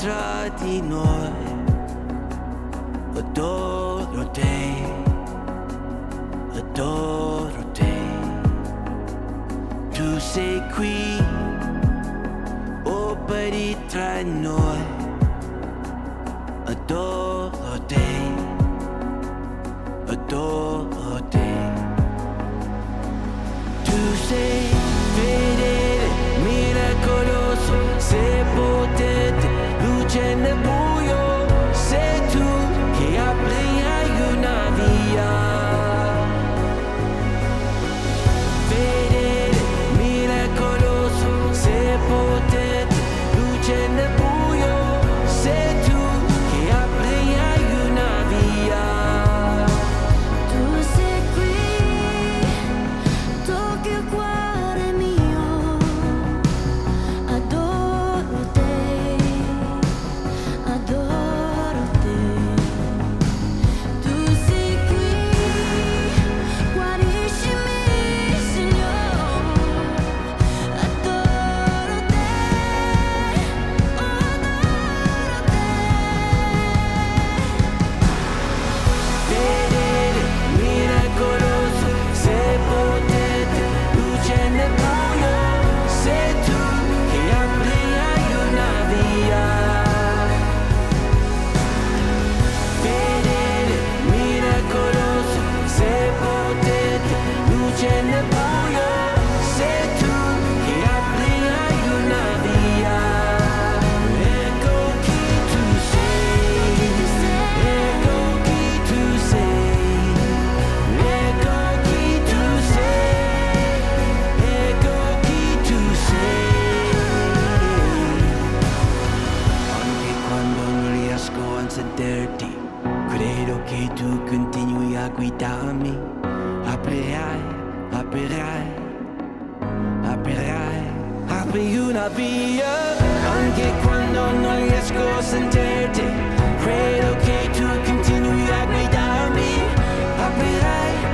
tra di noi. Adoro te, adoro te. Tu sei qui, operi tra noi. Adoro te, adoro te. Tu sei fedele, miracoloso, sei potente, luce nel buio. Sei tu che apri una via. Fedele, miracoloso, sei potente, luce nel buio. Sei tu che apri una via. Tu sei qui, tocchi il cuore mio. Adoro te, adoro te. Tu sei qui, guariscimi, Signore. Adoro te, adoro te. Fedele, miracoloso, sei potente, luce nel buio. Sei tu che apri una via. Fedele, miracoloso, sei potente, luce nel buio. Sei tu che apri una via. Ecco chi tu sei, ecco chi tu sei, ecco chi tu sei, ecco chi tu sei. Anche quando non riesco a sentirti, credo che tu continui a guidarmi. Aprirai, aprirai, aprirai, apri una via. Anche quando non riesco a sentirti, credo che tu continui a guidarmi. Aprirai,